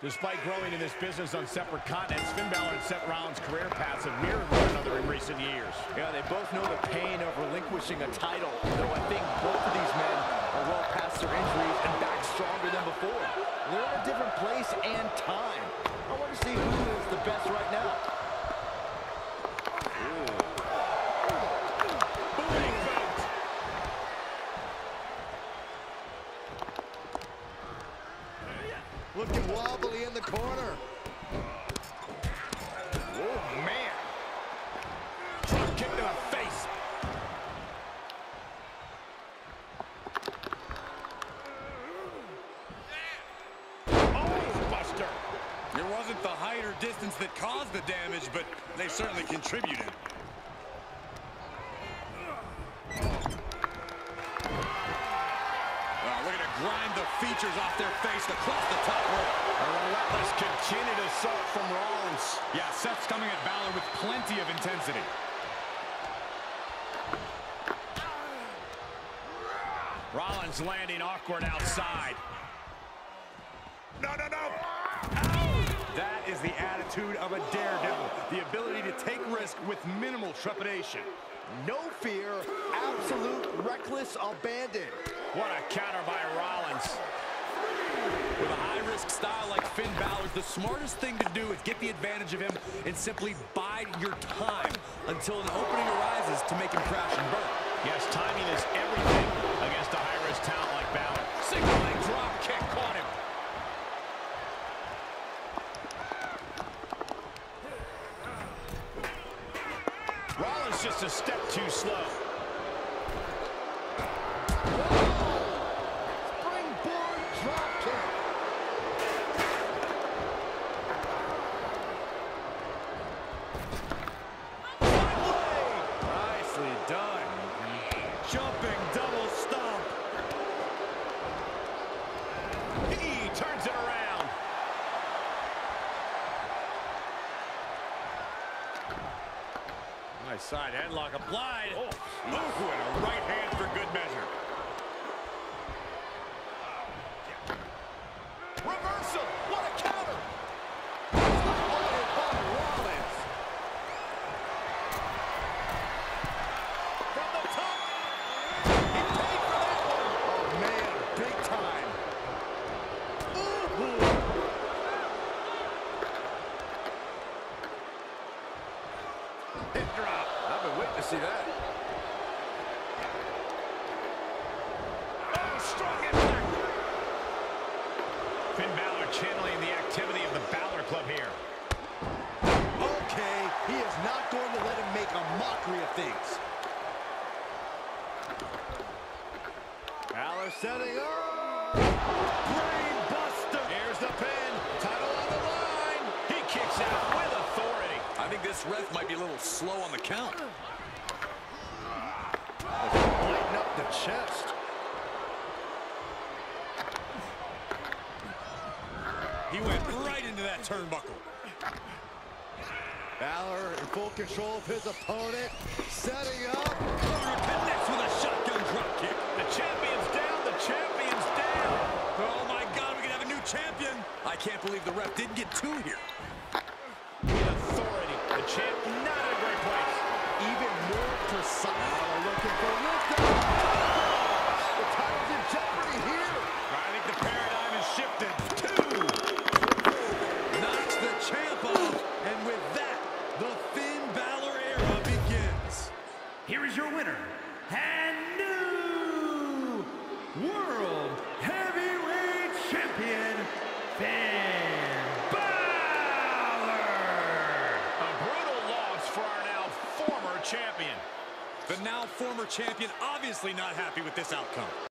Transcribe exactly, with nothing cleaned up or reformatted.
Despite growing in this business on separate continents, Finn Balor and Seth Rollins' career paths have mirrored one another in recent years. Yeah, they both know the pain of relinquishing a title, though I think both of these men are well past their injuries and back stronger than before. They're in a different place and time. I want to see who is the best right now. Looking wobbly in the corner. Oh, man. Drop kick to the face. Oh, buster. It wasn't the height or distance that caused the damage, but they certainly contributed. Grind the features off their face across the top rope. A relentless continued assault from Rollins. Yeah, Seth's coming at Balor with plenty of intensity. Rollins landing awkward outside. No, no, no. Ow! That is the attitude of a daredevil. The ability to take risk with minimal trepidation. No fear, absolute reckless abandon. What a counter by Rollins. With a high-risk style like Finn Balor's, the smartest thing to do is get the advantage of him and simply bide your time until an opening arises to make him crash and burn. Yes, timing is everything against a high-risk talent like Balor. Single leg drop kick caught him. Rollins just a step too slow. Jumping double stomp. He turns it around. Nice side headlock applied. Oh, ooh, and a right hand for good measure. Reversal. What a counter. Spotted by Rollins. From the top. Hip drop. I've been waiting to see that. Oh, strong impact. Finn Balor channeling the activity of the Balor Club here. Okay, he is not going to let him make a mockery of things. Balor setting up. Brain buster. Here's the pin. Title on the line. He kicks out with authority. I think this ref might be a little slow on the count. Lighten up the chest. He went right into that turnbuckle. Balor in full control of his opponent. Setting up. Balor connects with a shotgun drop kick. The champion's down. The champion's down. Oh my God, we can have a new champion. I can't believe the ref didn't get two here. With authority. The champ not in a great place. Even more precise. Looking for wisdom. The title's in jeopardy here. I think the paradigm has shifted. Two. Knocks the champ off. And with that, the Finn Balor era begins. Here is your winner, and new World Heavyweight Champion, Finn Balor. A brutal loss for our now former champion. The now former champion obviously not happy with this outcome.